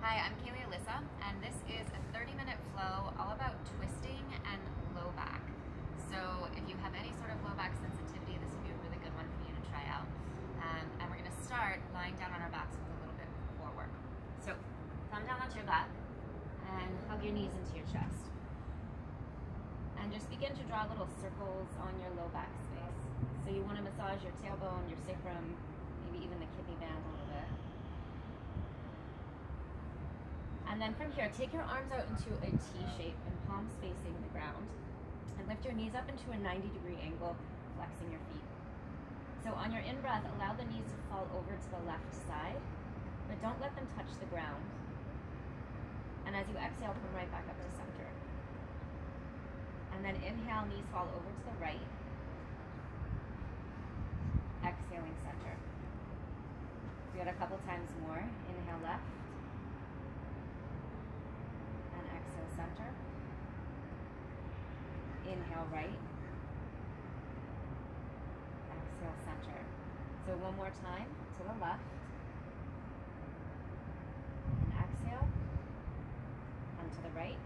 Hi, I'm Caley Alyssa, and this is a 30-minute flow all about twisting and low back. So if you have any sort of low back sensitivity, this would be a really good one for you to try out. And we're going to start lying down on our backs with a little bit of core work. So come down onto your back and hug your knees into your chest. And just begin to draw little circles on your low back space. So you want to massage your tailbone, your sacrum, maybe even the kidney band a little bit. And then from here, take your arms out into a T shape and palms facing the ground. And lift your knees up into a 90-degree angle, flexing your feet. So on your in-breath, allow the knees to fall over to the left side, but don't let them touch the ground. And as you exhale, come right back up to center. And then inhale, knees fall over to the right. Exhaling, center. Do it a couple times more. Inhale, left. And exhale, center. Inhale, right. Exhale, center. So one more time, to the left. And exhale. And to the right.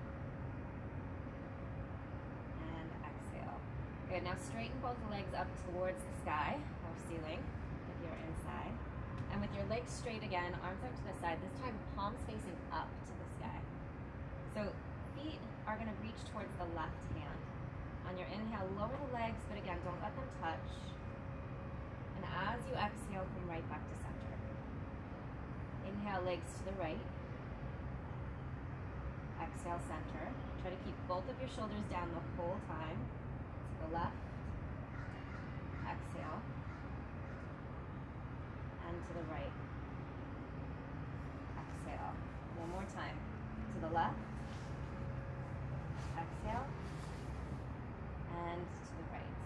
And exhale. Good, now straighten both legs up towards the sky or ceiling if you're inside. And with your legs straight again, arms out to the side, this time palms facing up to the sky. So feet are going to reach towards the left hand. On your inhale, lower the legs, but again, don't let them touch. And as you exhale, come right back to center. Inhale, legs to the right. Exhale, center. Try to keep both of your shoulders down the whole time. To the left. Exhale. And to the right. Exhale. One more time. To the left. Exhale. And to the right.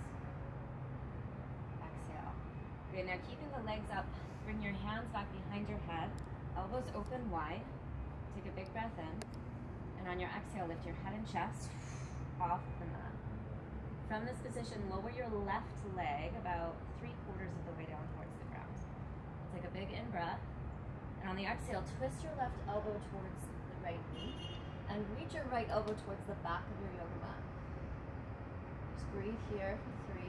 Exhale. Good, now keeping the legs up, bring your hands back behind your head, elbows open wide. Take a big breath in. And on your exhale, lift your head and chest off the mat. From this position, lower your left leg about 3/4 of the way down towards the ground. Take a big in-breath. And on the exhale, twist your left elbow towards the right knee. And reach your right elbow towards the back of your yoga mat. Just breathe here for 3,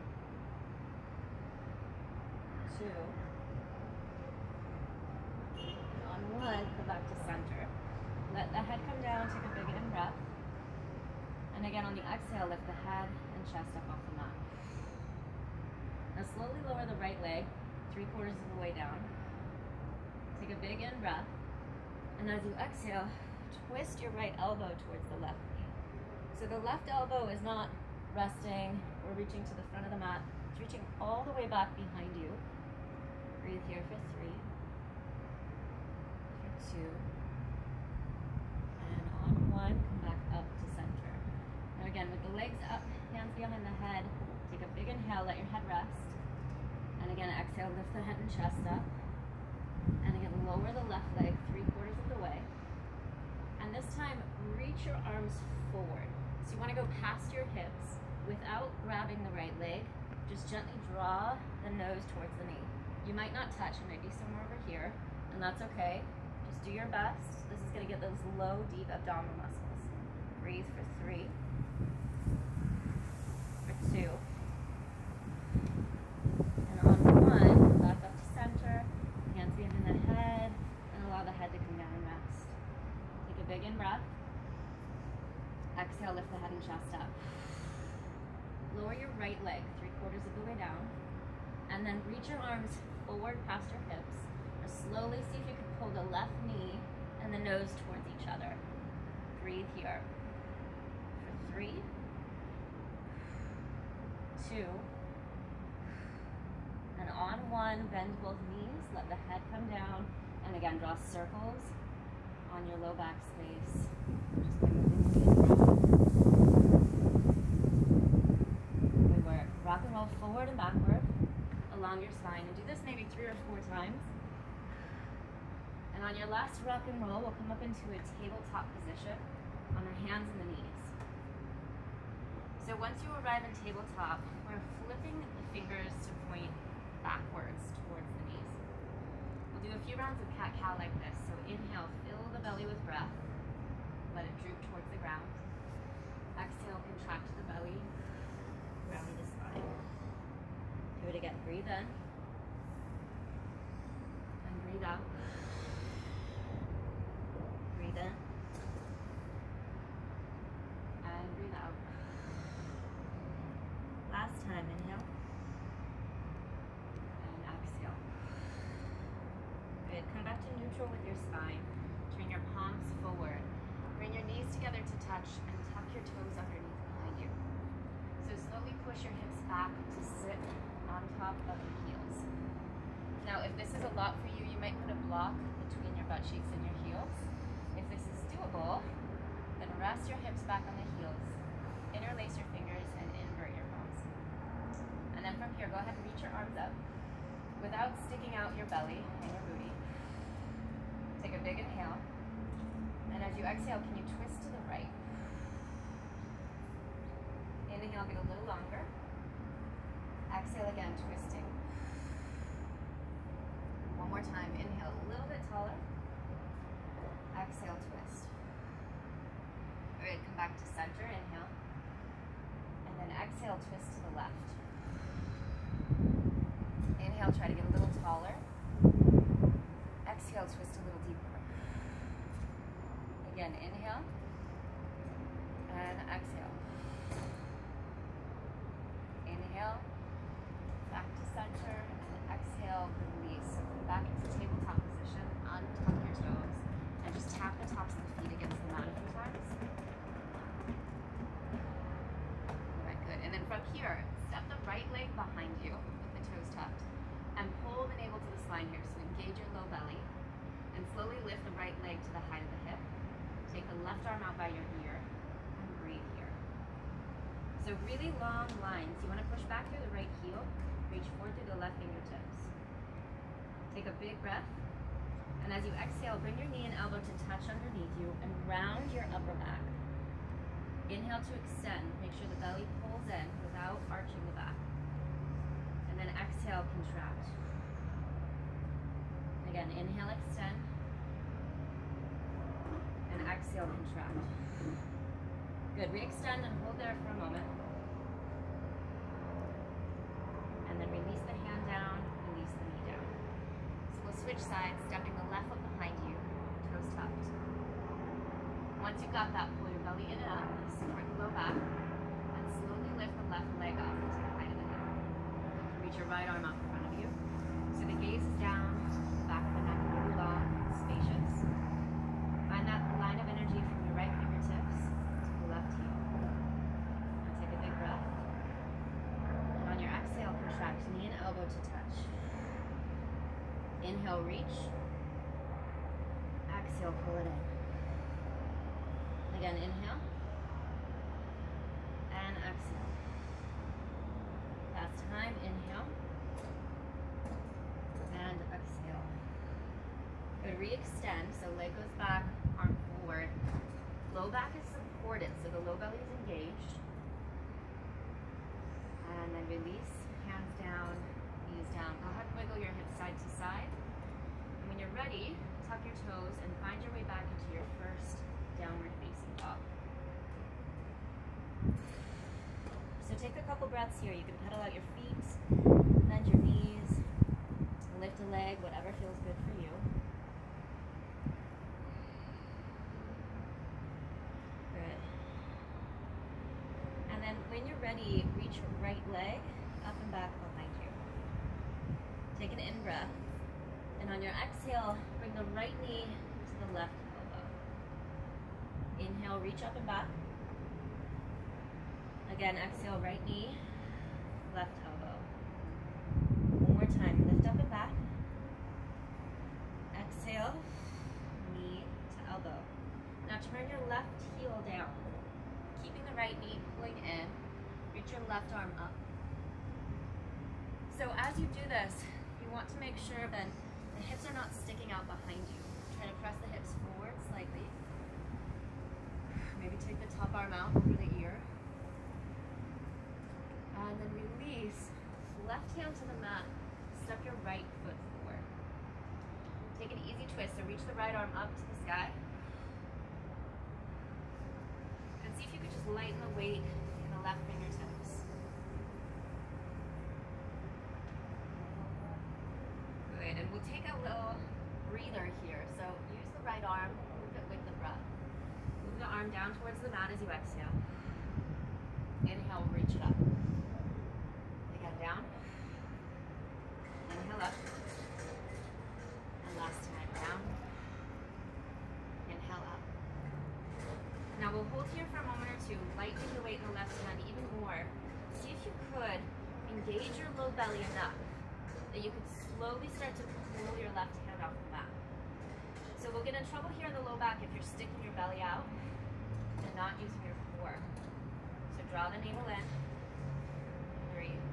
2, and on 1, come back to center. Let the head come down, take a big in-breath. And again on the exhale, lift the head and chest up off the mat. Now slowly lower the right leg, 3/4 of the way down. Take a big in-breath. And as you exhale, twist your right elbow towards the left knee. So the left elbow is not resting or reaching to the front of the mat. It's reaching all the way back behind you. Breathe here for 3, for 2, and on 1, come back up to center. Now again, with the legs up, hands behind the head, take a big inhale, let your head rest. And again, exhale, lift the head and chest up. And again, lower the left leg 3/4 of the way. And this time, reach your arms forward. So you want to go past your hips without grabbing the right leg. Just gently draw the nose towards the knee. You might not touch, it might be somewhere over here, and that's okay. Just do your best. This is going to get those low, deep abdominal muscles. Breathe for 3, for 2, and on 1, back up to center, hands behind the head, and allow the head to come down and rest. Take a big in-breath. Exhale, lift the head and chest up. Lower your right leg 3/4 of the way down, and then reach your arms forward past your hips. Or slowly see if you can pull the left knee and the nose towards each other. Breathe here. For 3, 2, and on 1, bend both knees, let the head come down, and again, draw circles on your low back space. Just by moving the knees around. Good work. Rock and roll forward and backward along your spine, and do this maybe 3 or 4 times. And on your last rock and roll, we'll come up into a tabletop position on the hands and the knees. So once you arrive in tabletop, we're flipping the fingers to point backwards towards the knees. We'll do a few rounds of cat-cow like this. So inhale, fill the neutral with your spine. Turn your palms forward. Bring your knees together to touch and tuck your toes underneath behind you. So slowly push your hips back to sit on top of your heels. Now, if this is a lot for you, you might put a block between your butt cheeks and your heels. If this is doable, then rest your hips back on the heels, interlace your fingers, and invert your palms. And then from here, go ahead and reach your arms up without sticking out your belly and your booty. Take a big inhale. And as you exhale, can you twist to the right? Inhale, get a little longer. Exhale again, twisting. One more time. Inhale, a little bit taller. Exhale, twist. All right, come back to center. Inhale. And then exhale, twist to the left. Inhale, try to get a little taller. Exhale, twist a little deeper. Again, inhale. And exhale. Inhale. Back to center. And exhale, release. So come back into tabletop position. Untuck your toes. And just tap the tops of the feet against the mat a few times. All right, good. And then from here, step the right leg behind you with the toes tucked. And pull the navel to the spine here. So engage your low belly. And slowly lift the right leg to the height of the hip. Take the left arm out by your ear. And breathe here. So really long lines. You want to push back through the right heel. Reach forward through the left fingertips. Take a big breath. And as you exhale, bring your knee and elbow to touch underneath you and round your upper back. Inhale to extend. Make sure the belly pulls in without arching the back. And then exhale, contract. Again, inhale, extend. And exhale, contract. Good. Re-extend and hold there for a moment. And then release the hand down, release the knee down. So we'll switch sides, stepping the left foot behind you, toes tucked. Once you've got that, pull your belly in and up, support the low back, and slowly lift the left leg up to the height of the hip. Reach your right arm up in front of you. So the gaze is down, the back of the neck really long, spacious. Find that line of energy from your right fingertips to the left heel. Now take a big breath. And on your exhale, contract knee and elbow to touch. Inhale, reach. Exhale, pull it in. Again, inhale. And exhale. Last time, inhale. And exhale. Good, re-extend, so leg goes back, arm forward. Low back is supported, so the low belly is engaged. And then release, hands down, knees down. Go ahead and wiggle your hips side to side. And when you're ready, tuck your toes and find your way back into your first downward facing dog. So take a couple breaths here. You can pedal out your feet, bend your knees, lift a leg, whatever feels good for you. Good. And then when you're ready, reach your right leg up and back behind you. Take an in-breath. And on your exhale, bring the right knee to the left elbow. Inhale, reach up and back. Again, exhale, right knee, left elbow. One more time, lift up and back. Exhale, knee to elbow. Now turn your left heel down, keeping the right knee pulling in. Reach your left arm up. So as you do this, you want to make sure that the hips are not sticking out behind you. Try to press the hips forward slightly. Maybe take the top arm out over the ear. And then release. Left hand to the mat. Step your right foot forward. Take an easy twist. So reach the right arm up to the sky. And see if you could just lighten the weight in the left fingertips. Good. And we'll take a little breather here. So use the right arm, move it with the breath. Move the arm down towards the mat as you exhale. Inhale, reach it up. Again, down. Inhale up. And last time, down. hold here for a moment or two, lightening the weight in the left hand even more. See if you could engage your low belly enough that you could slowly start to pull your left hand off the mat. So we'll get in trouble here in the low back if you're sticking your belly out and not using your core. So draw the navel in, breathe.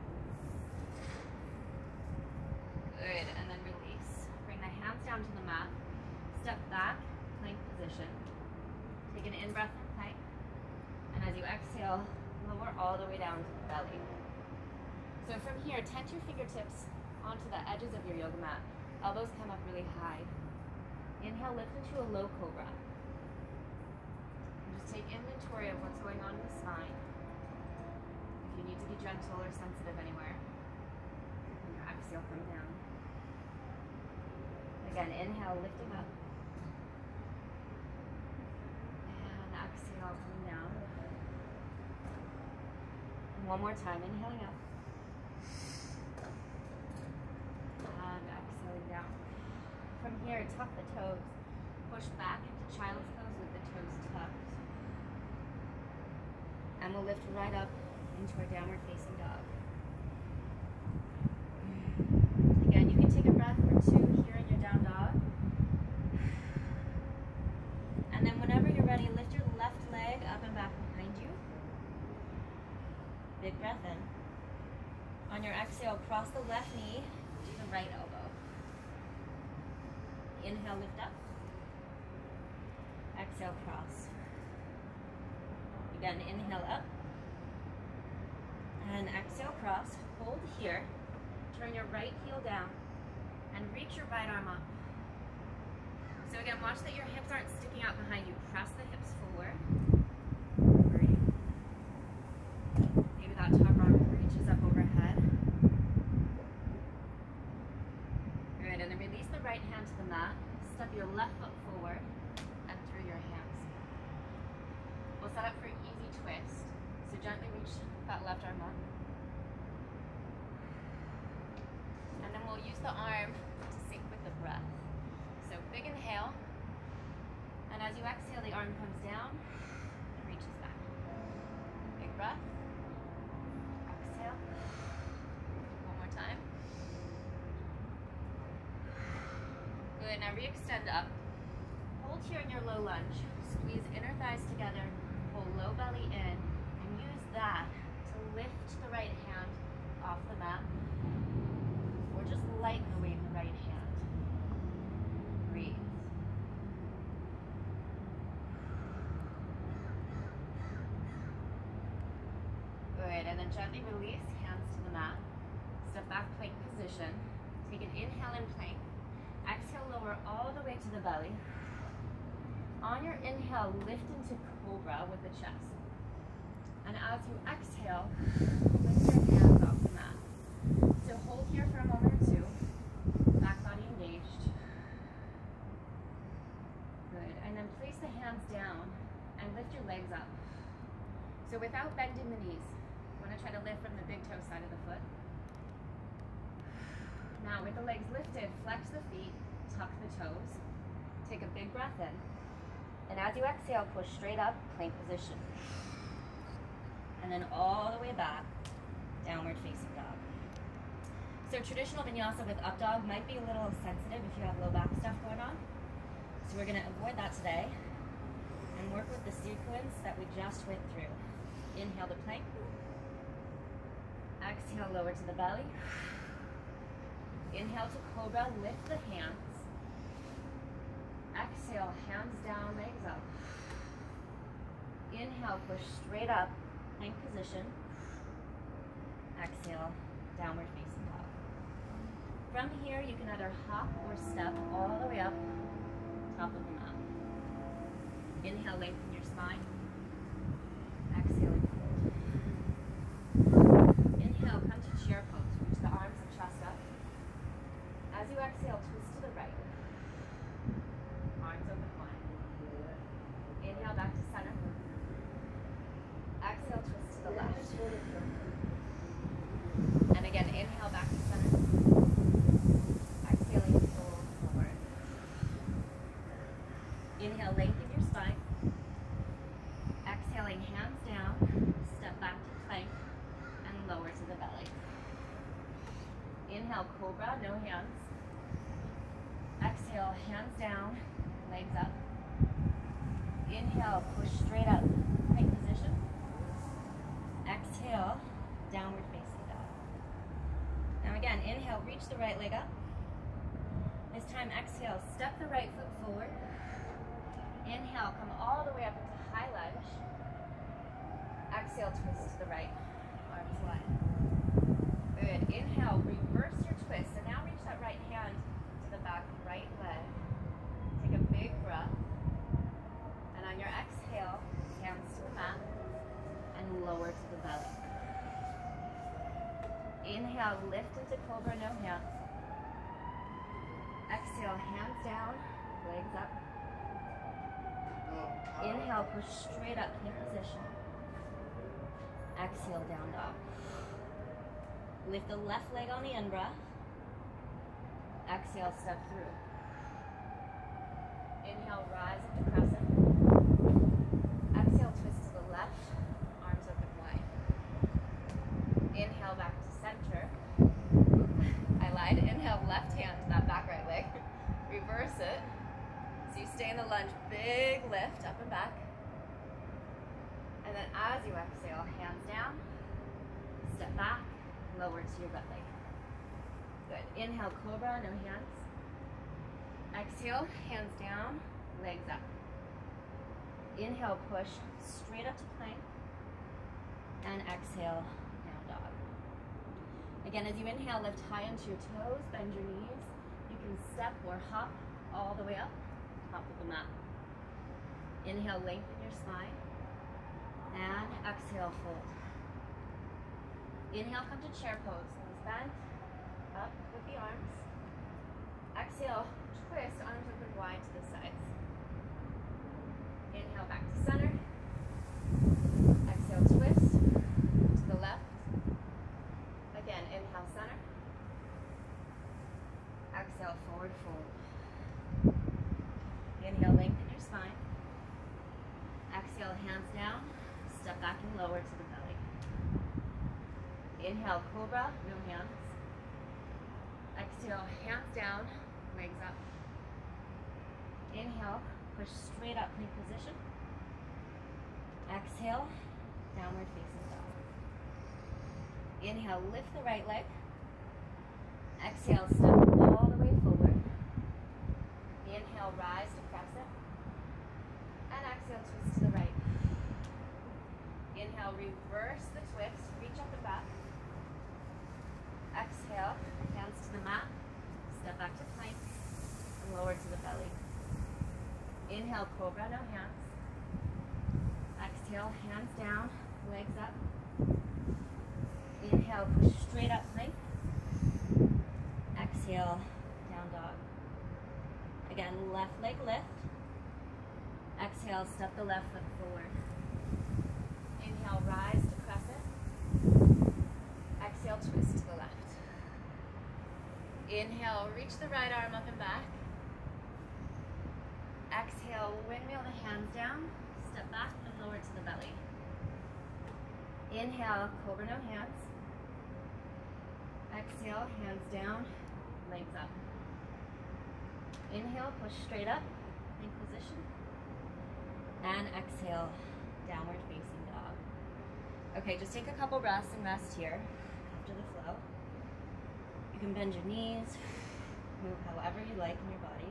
Good, and then release. Bring the hands down to the mat, step back, plank position. Take an in-breath in plank, and as you exhale, lower all the way down to the belly. So from here, tent your fingertips onto the edges of your yoga mat. Elbows come up really high. Inhale, lift into a low cobra. And just take inventory of what's going on in the spine. If you need to be gentle or sensitive anywhere, and your exhale, come down. Again, inhale, lifting up. And exhale, coming down. And one more time, inhaling up. And exhaling down. From here, tuck the toes. Push back into child's pose with the toes tucked. And we'll lift right up into our downward facing dog. Again, you can take a breath or two here in your down dog. And then whenever you're ready, lift your left leg up and back behind you. Big breath in. On your exhale, cross the left knee to the right elbow. Inhale, lift up. Exhale, cross. Again, inhale up. And exhale, cross. Hold here. Turn your right heel down. And reach your right arm up. So again, watch that your hips aren't sticking out behind you. Press the hips forward. Breathe. Maybe that top arm reaches up overhead. Good, and then release the right hand to the mat. Step your left foot forward and through your hands. We'll set up for easy twist. So gently reach that left arm up. And then we'll use the arm to sync with the breath. So big inhale. And as you exhale, the arm comes down and reaches back. Big breath. Exhale. One more time. Good, now re-extend up. Hold here in your low lunge. Squeeze inner thighs together, pull low belly in, and use that to lift the right hand off the mat, or just lighten the weight in the right hand. Breathe. Good, and then gently release, hands to the mat. Step back, plank position. Take an inhale in plank. Exhale, lower all the way to the belly. On your inhale, lift into cobra with the chest. And as you exhale, lift your hands off the mat. So hold here for a moment or two. Back body engaged. Good. And then place the hands down and lift your legs up. So without bending the knees, you want to try to lift from the big toe side of the foot. Now with the legs lifted, flex the feet, tuck the toes. Take a big breath in. And as you exhale, push straight up, plank position. And then all the way back, downward facing dog. So traditional vinyasa with up dog might be a little sensitive if you have low back stuff going on. So we're gonna avoid that today and work with the sequence that we just went through. Inhale to plank. Exhale, lower to the belly. Inhale to cobra, lift the hands. Exhale, hands down, legs up. Inhale, push straight up, plank position. Exhale, downward facing dog. From here, you can either hop or step all the way up, top of the mat. Inhale, lengthen your spine. Exhale, fold. Inhale, come to chair pose. Reach the arms and chest up. As you exhale, twist to the right. Arms open wide. Inhale, back to center. Exhale, twist to the left. And again, inhale, back to center. Exhaling, fold forward. Inhale, lengthen your spine. Inhale, cobra, no hands. Exhale, hands down, legs up. Inhale, push straight up, plank position. Exhale, downward facing dog. Now again, inhale, reach the right leg up. This time, exhale, step the right foot forward. Inhale, come all the way up into high lunge. Exhale, twist to the right, arms wide. Good, inhale, reverse your twist. So now reach that right hand to the back right leg. Take a big breath. And on your exhale, hands to the mat and lower to the belly. Inhale, lift into cobra, no hands. Exhale, hands down, legs up. Inhale, push straight up, plank position. Exhale, down dog. Lift the left leg on the in-breath. Exhale, step through. Inhale, rise into crescent. Exhale, twist to the left, arms open wide. Inhale, back to center. I lied. Inhale, left hand to that back right leg. Reverse it. So you stay in the lunge, big lift up and back. And then as you exhale, hands down, step back, lower to your butt leg. Good. Inhale, cobra, no hands. Exhale, hands down, legs up. Inhale, push straight up to plank. And exhale, down dog. Again, as you inhale, lift high onto your toes, bend your knees. You can step or hop all the way up, top of the mat. Inhale, lengthen your spine. And exhale, fold. Inhale, come to chair pose. Knees bent, up with the arms. Exhale, twist, arms open wide to the sides. Inhale, back to center. Exhale, twist to the left. Again, inhale, center. Exhale, forward fold. Inhale, lengthen your spine. Exhale, hands down. Step back and lower to the belly. Inhale, cobra, no hands. Exhale, hands down, legs up. Inhale, push straight up, plank position. Exhale, downward facing dog. Inhale, lift the right leg. Exhale, step all the way forward. Inhale, rise to crescent. And exhale, twist to the right. Inhale, reverse the twist, reach up and back. Exhale, hands to the mat, step back to plank, and lower to the belly. Inhale, cobra, no hands. Exhale, hands down, legs up. Inhale, push straight up, plank. Exhale, down dog. Again, left leg lift. Exhale, step the left foot forward. Inhale, rise to crescent. Exhale, twist to the left. Inhale, reach the right arm up and back. Exhale, windmill the hands down. Step back and lower to the belly. Inhale, cobra, no hands. Exhale, hands down, legs up. Inhale, push straight up, plank position. And exhale, downward facing dog. Okay, just take a couple breaths and rest here after the flow. You can bend your knees, move however you like in your body.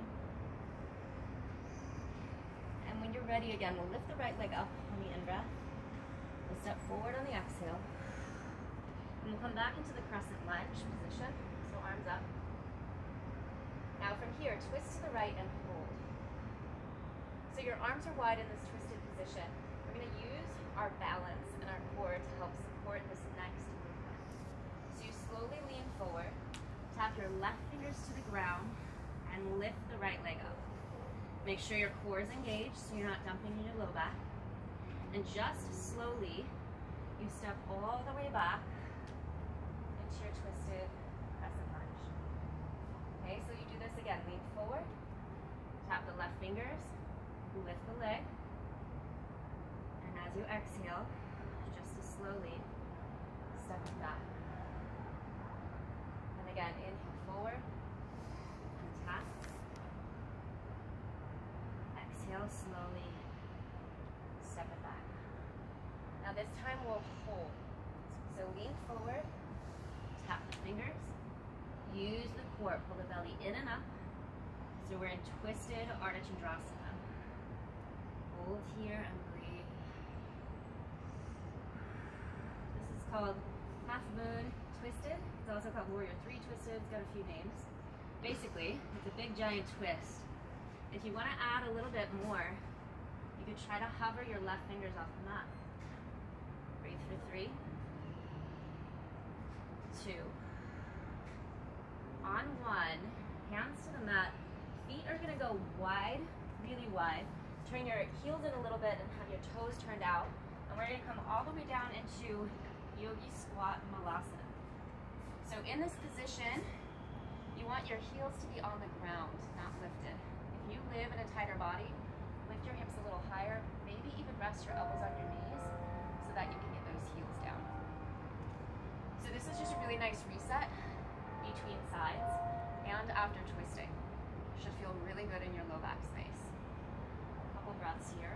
And when you're ready again, we'll lift the right leg up on the in-breath. We'll step forward on the exhale. And we'll come back into the crescent lunge position, so arms up. Now from here, twist to the right and hold. So your arms are wide in this twisted position. We're going to use our balance and our core to help support this next movement. So you slowly lean forward, tap your left fingers to the ground, and lift the right leg up. Make sure your core is engaged so you're not dumping in your low back. And just slowly, you step all the way back into your twisted crescent lunge. Okay, so you do this again. Lean forward, tap the left fingers, lift the leg, and as you exhale, just as slowly step it back. And again, inhale forward and tap. Exhale slowly, step it back. Now this time we'll hold. So lean forward, tap the fingers, use the core, pull the belly in and up. So we're in twisted Ardha Chandrasana. Hold here and breathe. This is called half moon twisted. It's also called warrior 3 twisted. It's got a few names. Basically, it's a big giant twist. If you want to add a little bit more, you could try to hover your left fingers off the mat. Breathe for 3, 2, on 1, hands to the mat. Feet are going to go wide, really wide. Turn your heels in a little bit and have your toes turned out. And we're going to come all the way down into Yogi Squat Malasana. So in this position, you want your heels to be on the ground, not lifted. If you live in a tighter body, lift your hips a little higher, maybe even rest your elbows on your knees so that you can get those heels down. So this is just a really nice reset between sides and after twisting. Should feel really good in your low back space. A couple breaths here.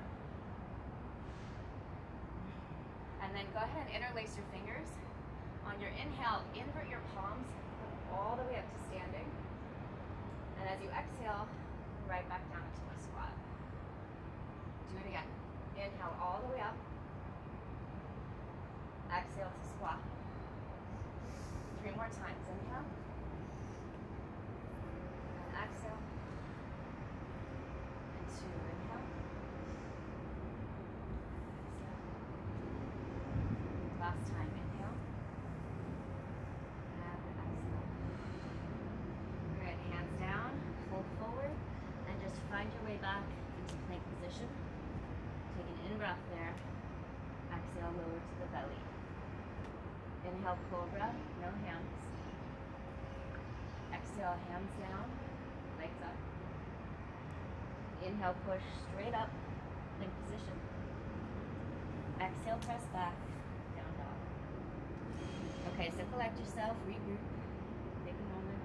And then go ahead and interlace your fingers. On your inhale, invert your palms all the way up to standing. And as you exhale, right back down into a squat. Do it again. Inhale all the way up. Exhale to squat. 3 more times. Inhale. And exhale. And 2. Inhale. Exhale. Last time. Inhale. And exhale. Good. Hands down. Fold forward. And just find your way back into plank position. Take an in-breath there. Exhale, lower to the belly. Inhale, cobra, no hands. Exhale, hands down, legs up. Inhale, push straight up, plank position. Exhale, press back, down dog. Okay, so collect yourself, regroup, take a moment.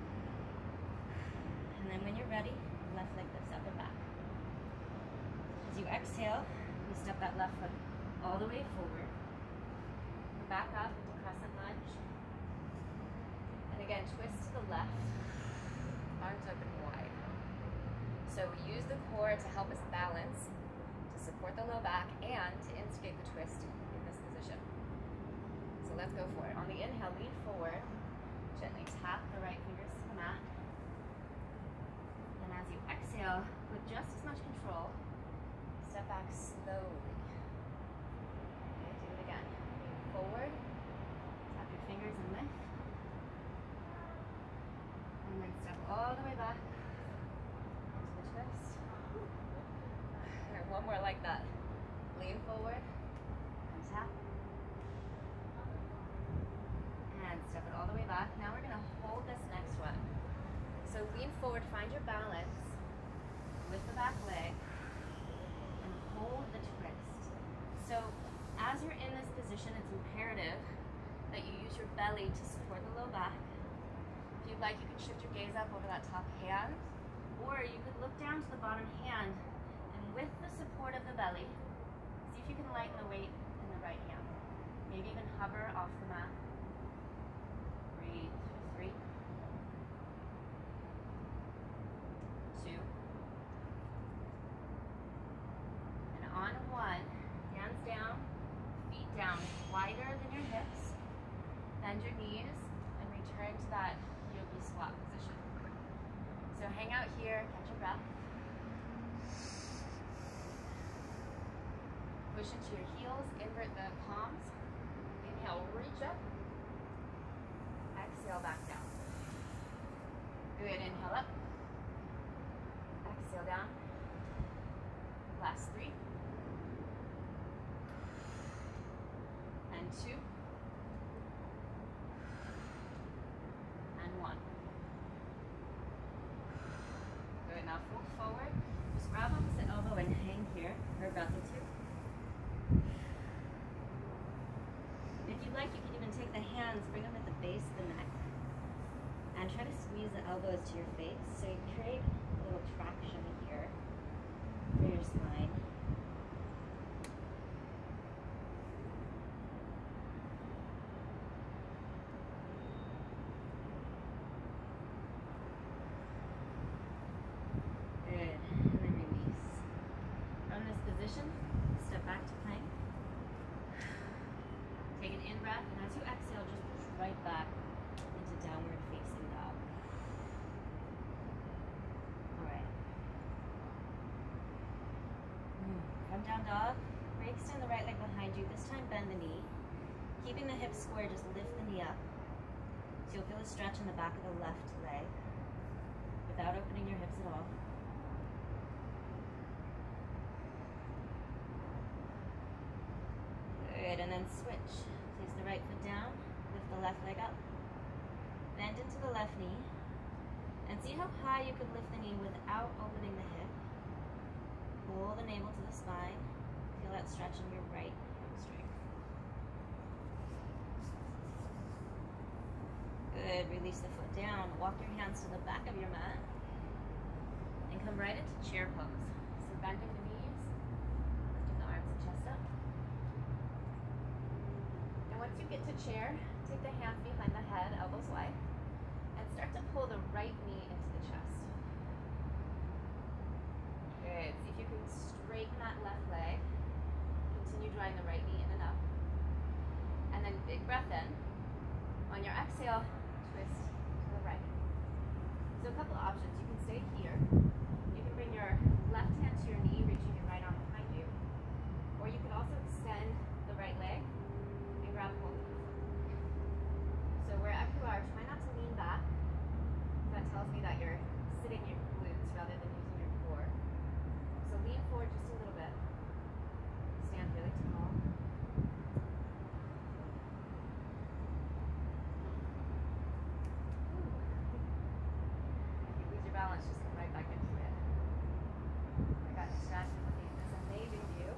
And then when you're ready, left leg lifts up and back. As you exhale, you step that left foot all the way forward. Back up, crescent lunge. And again, twist to the left, arms open wide. So we use the core to help us balance, to support the low back, and to instigate the twist in this position. So let's go for it. On the inhale, lean forward, gently tap the right fingers to the mat. And as you exhale, with just as much control, step back slowly. Okay, do it again. Forward, tap your fingers and lift. And then step all the way back into the twist. Here, one more like that. Lean forward and tap. And step it all the way back. Now we're going to hold this next one. So lean forward, find your balance with the back leg, and hold the twist. So as you're in this position, it's imperative that you use your belly to support the low back. If you'd like, you can shift your gaze up over that top hand, or you could look down to the bottom hand, and with the support of the belly, see if you can lighten the weight in the right hand. Maybe even hover off the mat. Breathe for 3, 2, and on 1, hands down, feet down, wider than your hips. Bend your knees and return to that yogi squat position. So hang out here, catch your breath. Push into your heels, invert the palms. Inhale, reach up. Exhale, back down. Good, inhale up. Exhale down. Last 3. And 2. And 1. Good, now fold forward. Just grab opposite elbow and hang here for a breath or 2. If you'd like, you can even take the hands, bring them at the base of the neck. to your face. So you create a little traction here for your spine. Good. And then release. From this position, step back to plank. Take an in-breath, and as you exhale, just push right back into downward facing dog. All right. From down dog, extend the right leg behind you. This time bend the knee. Keeping the hips square, just lift the knee up. So you'll feel a stretch in the back of the left leg without opening your hips at all. Good, and then switch. Place the right foot down, lift the left leg up. Bend into the left knee. And see how high you could lift the knee without opening the hip. Pull the navel to the spine. Feel that stretch in your right hamstring. Good, release the foot down. Walk your hands to the back of your mat. And come right into chair pose. So bending the knees, lifting the arms and chest up. And once you get to chair, take the hands behind the head, elbows wide, and start to pull the right knee into the chest. Good. See if you can straighten that left leg. Continue drawing the right knee in and up. And then big breath in. On your exhale, twist to the right. So a couple options. You can stay here. You can bring your left hand to your knee, reaching your right arm behind you. Or you could also extend the right leg and grab hold. So wherever you are, try not to lean back. That tells me that you're sitting your glutes rather than using your core. So lean forward just a little bit. Stand really tall. If you lose your balance, just come right back into it. I got distracted looking at this amazing view.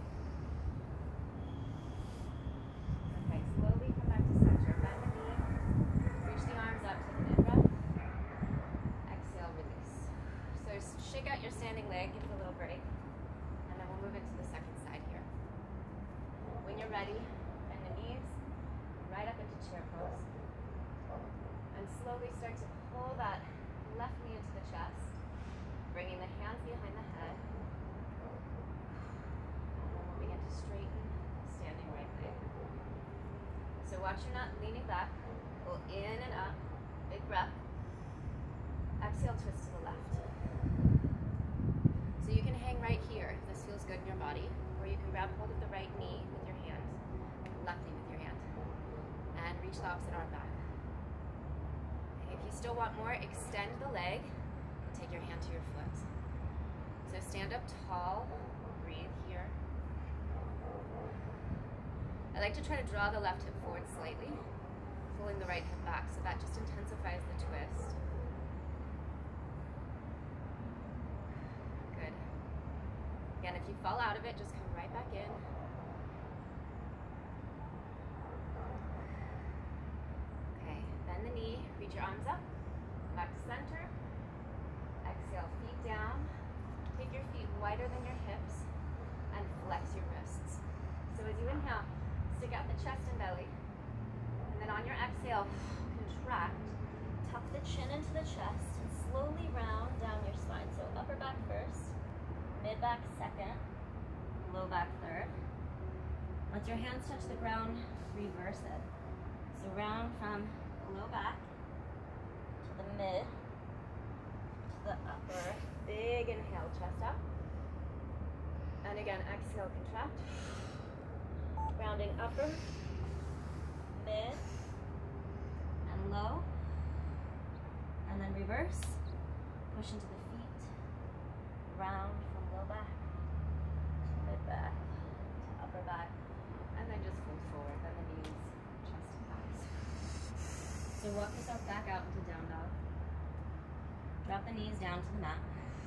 Okay, slowly come back to center. Bend the knee. Reach the arms up. Take an in-breath. Exhale, release. So shake out your standing leg. Give it a little break. And then we'll move into the second side here. When you're ready, bend the knees right up into chair pose. And slowly start to pull that left knee into the chest, bringing the hands behind the head. And then we'll begin to straighten the standing right leg. So watch you're not leaning back. Pull in and up. Big breath. Exhale, twist to the left. So you can hang right here if this feels good in your body, or you can grab hold of the right knee with your hand, left knee with your hand, and reach the opposite arm back. Okay, if you still want more, extend the leg, and take your hand to your foot. So stand up tall, breathe here. I like to try to draw the left hip forward slightly, pulling the right hip back, so that just intensifies the twist. Good. Again, if you fall out of it, just come right back in. Okay, bend the knee, reach your arms up, back to center. Exhale, feet down. Take your feet wider than your hips and flex your wrists. So as you inhale, stick out the chest and belly. And then on your exhale, contract. Tuck the chin into the chest and slowly round down your spine. So upper back first, mid back second, low back third. Once your hands touch the ground, reverse it. So round from the low back to the mid, to the upper. Big inhale, chest up. And again, exhale, contract. Rounding upper, mid, and low. And then reverse. Push into the feet. Round from low back to mid back to upper back. And then just fold forward. Bend the knees, chest and thighs. So walk yourself back out into down dog. Drop the knees down to the mat.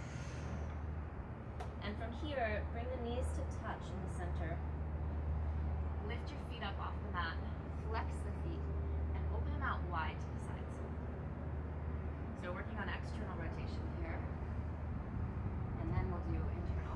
And from here, bring the knees to touch in the center. Lift your feet up off the mat, flex the feet, and open them out wide to the sides. So we're working on external rotation here, and then we'll do internal.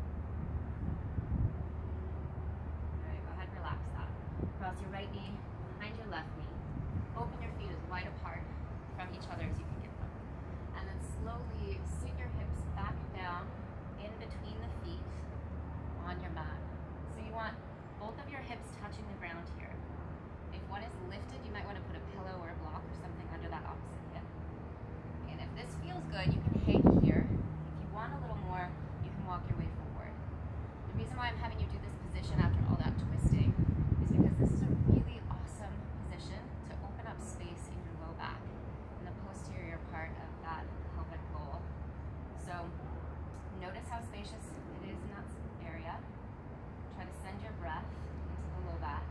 All right, go ahead, relax that. Cross your right knee behind your left knee. Open your feet as wide apart from each other as you can get them. And then slowly sit your hips back down in between the feet on your mat. So you want both of your hips touching the ground here. If one is lifted, you might want to put a pillow or a block or something under that opposite hip. And if this feels good, you can hang here. If you want a little more, you can walk your way forward. The reason why I'm having you do this position after all that twisting is because this is a really awesome position to open up space in your low back, in the posterior part of that pelvic bowl. So notice how spacious it is in that area. Try to send your breath into the low back.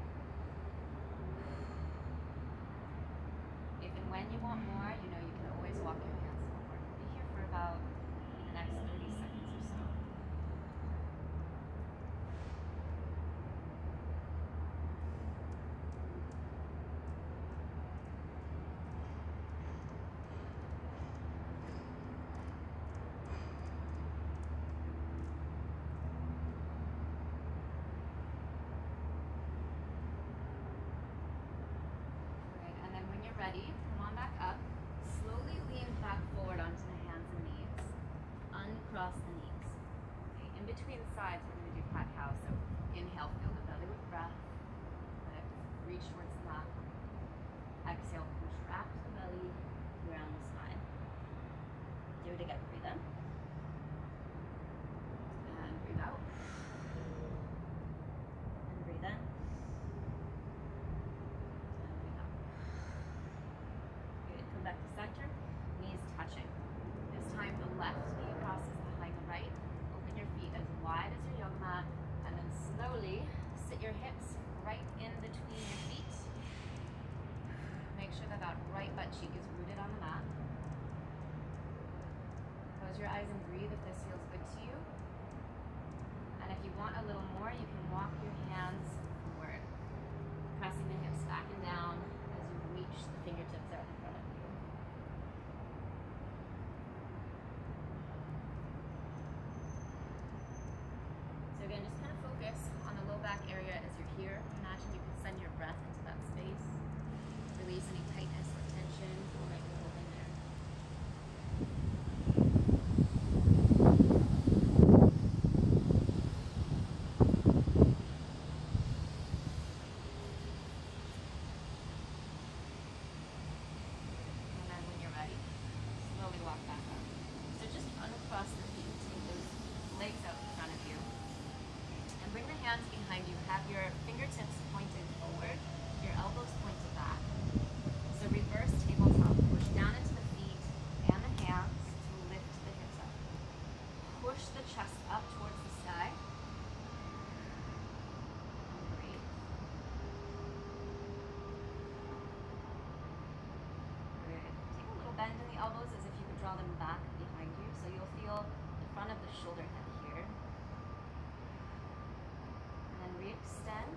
If and when you want more, you know you can always walk your hands forward. Be here for about the next 30 seconds or so. Ready, come on back up, slowly lean back forward onto the hands and knees, uncross the knees. Okay. In between sides, we're going to do cat-cow, so inhale, fill the belly with breath, lift, reach towards the mat, exhale, push, wrap the belly around the spine. Do it again, breathe in, and breathe out, and breathe in. Back to center, knees touching. This time the left knee crosses behind the right. Open your feet as wide as your yoga mat, and then slowly sit your hips right in between your feet. Make sure that that right butt cheek is rooted on the mat. Close your eyes and breathe if this feels good to you. And if you want a little more, you can walk your hands forward, pressing the hips back and down as you reach the fingertips out in front of you. Again, just kind of focus on the low back area as you're here. Imagine you can send your breath into that space. Release any tightness or tension you might be holding there. And then when you're ready, slowly walk back up. So just uncross the feet, take those legs out in front of you. Bring the hands behind you. Have your fingertips pointed forward, your elbows pointed back. So reverse tabletop. Push down into the feet and the hands to lift the hips up. Push the chest up towards the sky. And breathe. Good. Take a little bend in the elbows as if you could draw them back behind you. So you'll feel the front of the shoulder head here. Extend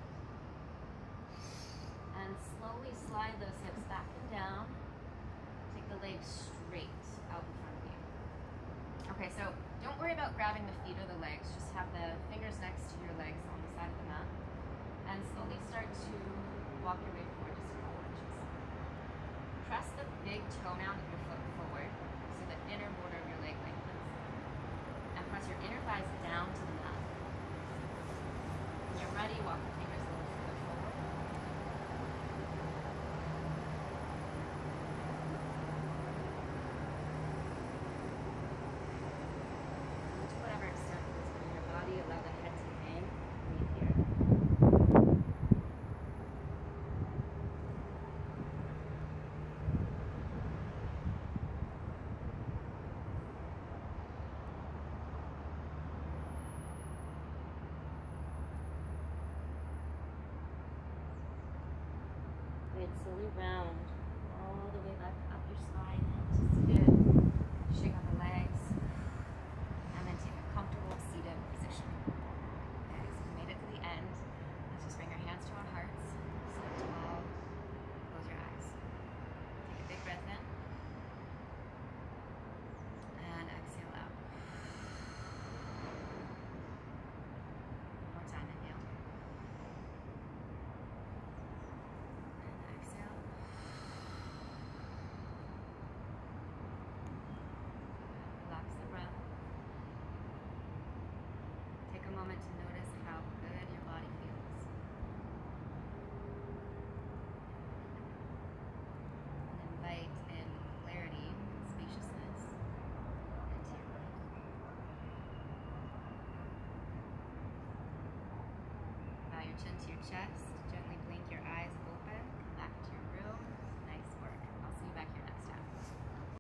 and slowly slide those hips back and down. Take the legs straight out in front of you. Okay, so don't worry about grabbing the feet or the legs. Just have the fingers next to your legs on the side of the mat. And slowly start to walk your way forward just a couple inches. Press the big toe mound of your foot forward so the inner border of your leg lengthens. And press your inner thighs down to the mat. When you're ready, walk the fingers a little further forward. To whatever extent feels good in your body, allow the head to hang. Breathe here. Good, slowly round all the way back up your spine to sit. Shake out the legs, and then take a comfortable seated position. Okay, so we made it to the end. Let's just bring our hands to our hearts. Sit up tall. Close your eyes. Take a big breath in. chest.